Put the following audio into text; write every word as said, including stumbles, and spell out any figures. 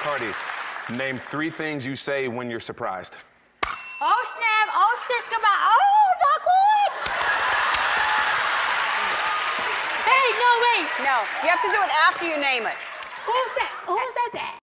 Cardi, name three things you say when you're surprised. Oh, snap. Oh, sis, come on. Oh, my God. Hey, no, wait. No, you have to do it after you name it. Who's that? Who's that?